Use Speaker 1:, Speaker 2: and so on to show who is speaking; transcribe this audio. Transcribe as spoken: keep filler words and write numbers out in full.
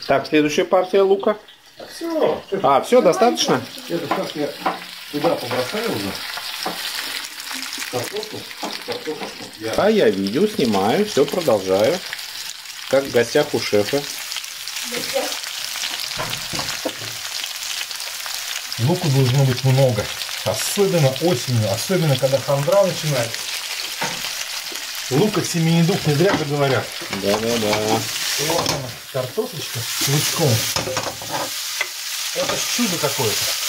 Speaker 1: Так, следующая партия лука.
Speaker 2: Все.
Speaker 1: А, все, достаточно?
Speaker 2: Это как я туда побросаю уже. Картошку. Картошку. Я...
Speaker 1: А я видео снимаю, все продолжаю. Как в гостях у шефа.
Speaker 2: Луку должно быть много. Особенно осенью, особенно когда хандра начинается. Лук от семи не дух, не зря же говорят.
Speaker 1: Да-да-да.
Speaker 2: Вот она, картошечка с лучком. Это чудо какое-то.